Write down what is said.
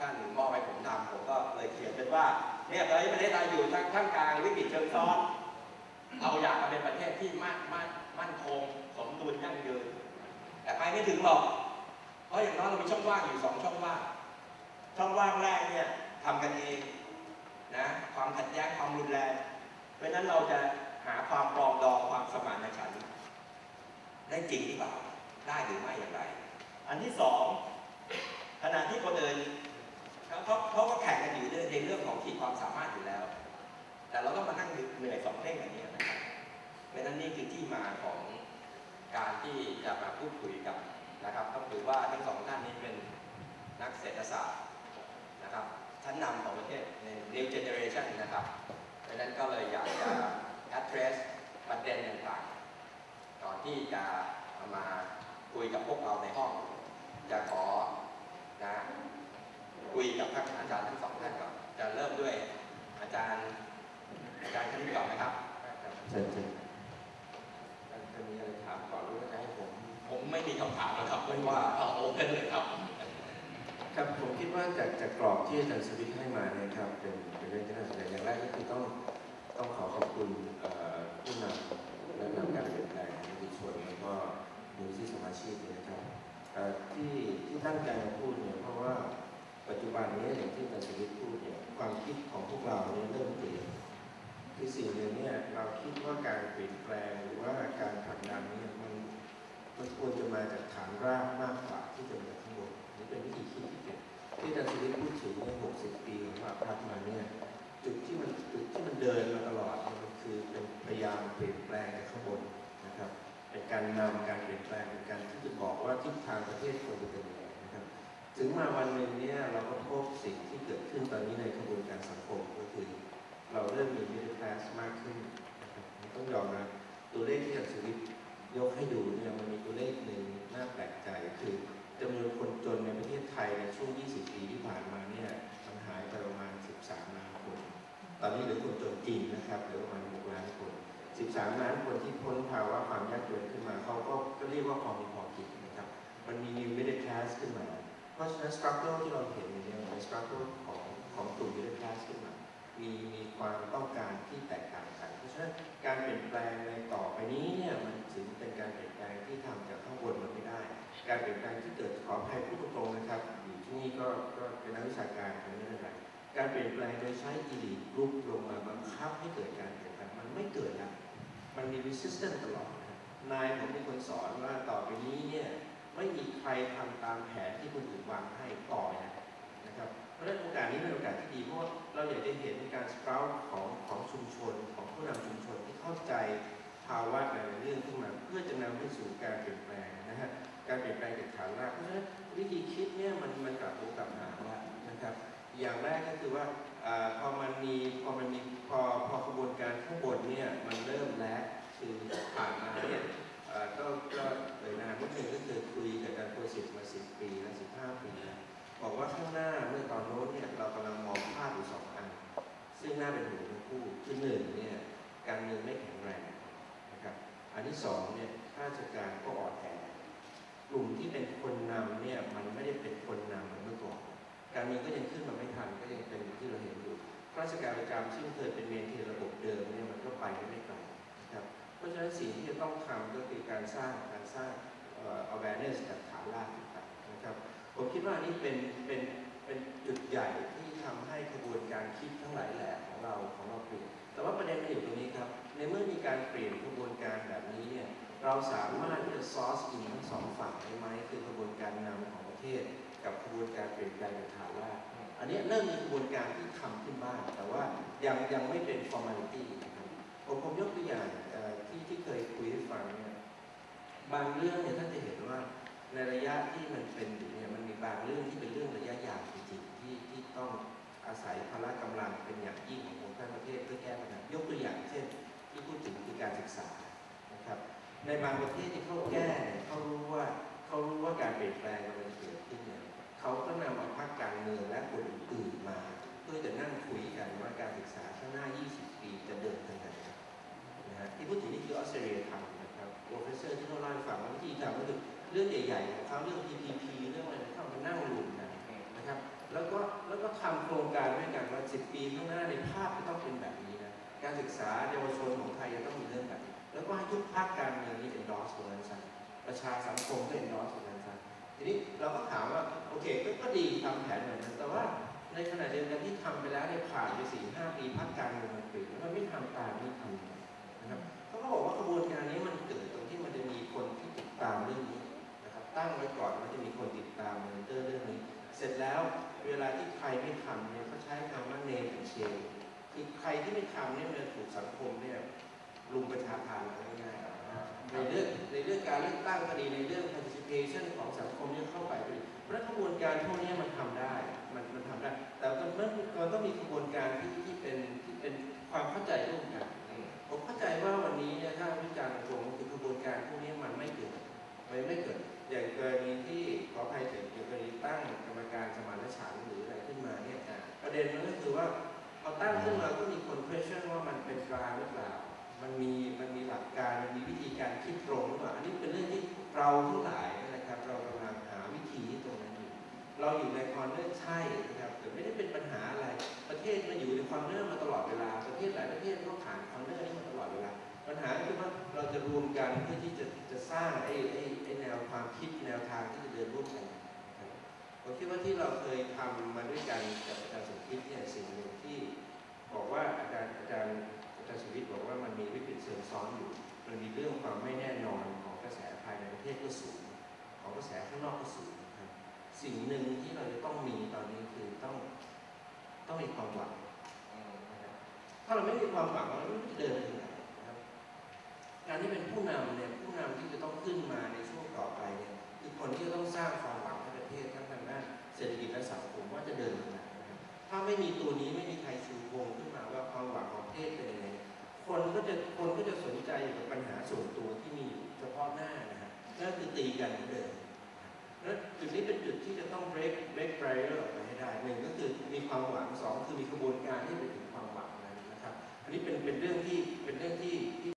ท่านมอบให้ผมทำผมก็เลยเขียนเป็นว่าเนี่ยตอนนี้ประเทศไทยอยู่ท่ามกลางวิกฤตเชิงซ้อนเราอยากจะเป็นประเทศที่มั่นคงสมดุลยั่งยืนแต่ไปไม่ถึงหรอกเพราะอย่างน้อยเรามีช่องว่างอยู่2ช่องว่างแรกเนี่ยทำกันเองนะความขัดแย้งความรุนแรงเพราะฉะนั้นเราจะหาความปรองดองความสมานฉันท์ได้จริงหรือเปล่าได้หรือไม่อย่างไรอันที่สองขณะที่คนอื่นเขาก็แข่งกันอยู่ในเรื่องของขีดความสามารถอยู่แล้วแต่เราต้องมานั่งเหนื่อย2เร่งอย่างนี้นะครับเพราะฉะนั้นนี่คือที่มาของการที่จะมาพูดคุยกับนะครับต้องถือว่าทั้ง2ท่านนี้เป็นนักเศรษฐศาสตร์นะครับชั้นนำของประเทศใน New Generation นะครับเพราะฉะนั้นก็เลยอยากจะ address ประเด็นต่างๆก่อนที่จะมาคุยกับพวกเราในห้องจะขอนะคุยกับท่านอาจารย์ทั้ง2ท่านก่อนจะเริ่มด้วยอาจารย์ท่านนี้ก่อนนะครับเชิญจะมีอะไรถามก่อนหรือว่าจะให้ผมไม่มีคำถามแล้วครับเพราะว่าโอเพนเลยครับครับผมคิดว่าจากกรอบที่อาจารย์สวิทย์ให้มาเนี่ยครับเป็นเรื่องที่น่าสนใจอย่างแรกก็คือต้องขอบคุณผู้นำและนำการเปลี่ยนแปลงในชุมชนแล้วก็มูลนิธิสมาชิกนะครับที่ตั้งใจมาพูดเนี่ยเพราะว่าปัจจุบันนี้อย่างที่อาจารย์สวิทย์พูดเนี่ยความคิดของพวกเราเนี่ยเริ่มเปลี่ยนคือสิ่งหนึ่งเนี่ยเราคิดว่าการเปลี่ยนแปลงหรือว่าการผลักดันเนี่ยมันควรจะมาจากฐานรากมากกว่าที่จะมาข้างบนนี่เป็นวิธีคิดที่อาจารย์สวิทย์พูดถึงใน60 ปีของว่าพัฒนาเนี่ยจุดที่มันเดินมาตลอดมันคือเป็นพยายามเปลี่ยนแปลงจากข้างบนนะครับเป็นการนำการเปลี่ยนแปลงเป็นการที่จะบอกว่าทิศทางประเทศควรจะเป็นยังไงนะครับถึงมาวันหนึ่งเนี่ยเราก็พบสิ่งที่เกิดขึ้นตอนนี้ในกระบวนการสังคมก็คือเราเริ่มมี middle class มากขึ้นนะครับต้องยอมรับตัวเลขที่อาจารย์สวิทย์ยกให้ดูเนี่ยมันมีตัวเลขหนึ่งน่าแปลกใจคือจำนวนคนจนในประเทศไทยในช่วง 20 ปีที่ผ่านมาเนี่ยมันหายไปประมาณ 13 ล้านคนตอนนี้เหลือคนจนจริงนะครับเหลือประมาณ 6 ล้านคน 13 ล้านคนที่พ้นภาวะความยากจนขึ้นมาเขาก็เรียกว่าพอมีพอกินนะครับมันมี new middle class ขึ้นมาเพราะฉะนั้น struggle ที่เราเห็นเนี่ยเป็น struggle ของกลุ่ม middle class ขึ้นมามีความต้องการที่แตกต่างกันเพราะฉะนั้นการเปลี่ยนแปลงในต่อไปนี้เนี่ยมันถึงเป็นการเปลี่ยนแปลงที่ทำจากข้างบนมันไม่ได้การเปลี่ยนแปลงที่เกิดขออภัยพูดตรงๆนะครับอยู่ที่นี่ก็เป็นนักวิชาการไม่ได้อะไรการเปลี่ยนแปลงโดยใช้ elite group ลงมาบังคับให้เกิดการเปลี่ยนแปลงมันไม่เกิดนะมันมี resistance ตลอดนายผมเป็นคนสอนว่าต่อไปนี้เนี่ยไม่มีใครทำตามแผนที่คนอื่นวางให้ต่อนะครับเพราะฉะนั้นโอกาสนี้เป็นโอกาสที่ดีเพราะเราอยากจะเห็นการสเปรย์ของชุมชนของผู้นำชุมชนที่เข้าใจภาวะในเรื่องขึ้นมาเพื่อจะนำไปสู่การเปลี่ยนแปลงนะฮะการเปลี่ยนแปลงจากฐานรากเพราะฉะนั้นวิธีคิดเนี่ยมันกลับตัวกลับหาแล้วนะครับอย่างแรกก็คือว่าพอขบวนการข้างบนเนี่ยมันเริ่มแล้วคือผ่านมาเนี่ยก็เลยนานนิดนึงก็คือคุยกับการโปรเซสมา10 ปีและ15 ปีแล้วบอกว่าข้างหน้าเมื่อตอนโน้นเนี่ยเรากำลังมองภาพอยู่2 อันซึ่งน่าเป็นห่วงทั้งคู่คือ1เนี่ยการเงินไม่แข็งแรงนะครับอันที่2เนี่ยข้าราชการก็อ่อนแอกลุ่มที่เป็นคนนำเนี่ยมันไม่ได้เป็นคนนำเหมือนเมื่อก่อนการเงินก็ยังขึ้นมาไม่ทันก็ยังเป็นที่เราเห็นอยู่ข้าราชการประจำซึ่งเคยเป็นเมนเทนระบบเดิมเนี่ยมันก็ไปไม่ไกลนะครับเพราะฉะนั้นสิ่งที่จะต้องทำก็คือการสร้างawareness จากฐานรากนะครับผมคิดว่านี่เป็นจุดใหญ่ที่ทำให้กระบวนการคิดทั้งหลายแหล่ของเราเปลี่ยนแต่ว่าประเด็นมันอยู่ตรงนี้ครับในเมื่อมีการเปลี่ยนกระบวนการแบบนี้เนี่ยเราสามารถที่จะซอร์สอินทั้ง2 ฝั่งได้ไหมคือกระบวนการนำของประเทศกับกระบวนการเปลี่ยนแปลงจากฐานรากอันนี้เริ่มมีกระบวนการที่ทำขึ้นบ้างแต่ว่ายังไม่เป็น formality นะครับผมยกตัวอย่างที่เคยคุยให้ฟังเนี่ยบางเรื่องเนี่ยท่านจะเห็นว่าในระยะที่มันเป็นอยู่เนี่ยมันมีบางเรื่องที่เป็นเรื่องระยะยาวจริงๆที่ต้องอาศัยพละกำลังเป็นอย่างยิ่งขององค์การประเทศเพื่อแก้ปัญหายกตัวอย่างเช่นที่พูดถึงคือการศึกษานะครับในบางประเทศที่เขาแก้เขารู้ว่าการเปลี่ยนแปลงมันจะเกิดขึ้นเนี่ยเขาก็นำเอาพรรคการเมืองและคนอื่นๆมาเพื่อจะนั่งคุยกันว่าการศึกษาข้างหน้า20 ปีจะเดินทางไหนนะฮะที่พูดถึงนี่คือออสเตรเลียทำนะครับโปรเฟสเซอร์ที่เขาเล่าให้ฟังว่าวิธีทำก็คือเรื่องใหญ่ๆของเขาเรื่อง TPP เรื่องอะไรเขามานั่งรวมกันนะครับแล้วก็ษาเยาวชนของไทยจะต้องมีเรื่องแบบนี้แล้วก็ให้ทุกภาคการเมืองนี่ endorse ตรงนั้นซะประชาสังคมก็ endorse ตรงนั้นซะทีนี้เราก็ถามว่าโอเคก็ดีทำแผนแบบนั้นแต่ว่าในขณะเดียวกันที่ทำไปแล้วเนี่ยผ่านไป4-5 ปีภาคการเมืองมันเปลี่ยนแล้วมันไม่ทำตามไม่ทำนะครับเขาก็บอกว่ากระบวนการนี้มันเกิดตรงที่มันจะมีคนที่ติดตามเรื่องนี้นะครับตั้งไว้ก่อนว่าจะมีคนติดตามมอนิเตอร์เรื่องนี้เสร็จแล้วเวลาที่ใครไม่ทำเนี่ยเขาใช้คำว่า name and shame คือใครที่ไม่ทำเนี่ยมันจะถูกสังคมเนี่ยลุมประชาทานอะไรง่ายๆในเรื่องการเลือกตั้งก็ดีในเรื่อง participation ของสังคมเนี่ยเข้าไปก็ดีเพราะกระบวนการพวกนี้มันทำได้มันทำได้แต่มันก็มีกระบวนการที่เป็นความเข้าใจร่วมกันผมเข้าใจว่าวันนี้เนี่ยถ้าวิจารณ์ตรงคือกระบวนการพวกนี้มันไม่เกิดอย่างกรณีที่ขออภัยอย่างกรณีตั้งกรรมการสมานฉันท์หรืออะไรขึ้นมาเนี่ยประเด็นมันก็คือว่าพอตั้งขึ้นมาก็มีคน question ว่ามันเป็นกลางหรือเปล่ามันมีหลักการมันมีวิธีการคิดตรงหรือเปล่าอันนี้เป็นเรื่องที่เราทั้งหลายนะครับเรากำลังหาวิธีที่ตรงนั้นอยู่เราอยู่ในคอร์เนอร์ใช่นะครับแต่ไม่ได้เป็นปัญหาอะไรประเทศมันอยู่ในคอร์เนอร์มาตลอดเวลาประเทศหลายประเทศก็ผ่านคอร์เนอร์นี้มาตลอดเวลาปัญหาคือว่าเราจะรวมกันเพื่อที่จะสร้างไอ้แนวความคิดแนวทางที่จะเดินร่วมกันผมคิดว่าที่เราเคยทำมาด้วยกันกับอาจารย์สมคิดเนี่ยสิ่งหนึ่งที่บอกว่าอาจารย์สมคิดบอกว่ามันมีวิกฤตเชิงซ้อนอยู่มันมีเรื่องความไม่แน่นอนของกระแสภายในประเทศก็สูงของกระแสข้างนอกก็สูงครับสิ่งหนึ่งที่เราจะต้องมีตอนนี้คือต้องมีความหวังถ้าเราไม่มีความหวังเราไม่จะเดินไปถึงไหนนะครับการที่เป็นผู้นำเนี่ยผู้นำที่จะต้องขึ้นมาในช่วงต่อไปเนี่ยคือคนที่จะต้องสร้างความหวังให้ประเทศทั้งทางด้านเศรษฐกิจและสังคมว่าจะเดินไปไหนนะครับถ้าไม่มีตัวนี้ไม่มีใครชูธงขึ้นมาว่าความหวังของประเทศเป็นยังไงคนก็จะสนใจอยู่กับปัญหาส่วนตัวที่มีอยู่เฉพาะหน้านะฮะนั่นคือตีกันเหมือนเดิมแล้วจุดนี้เป็นจุดที่จะต้อง break barrier ออกไปให้ได้หนึ่งก็คือมีความหวังสองคือมีกระบวนการที่ไปถึงความหวังนั้นนะครับอันนี้เป็นเรื่องที่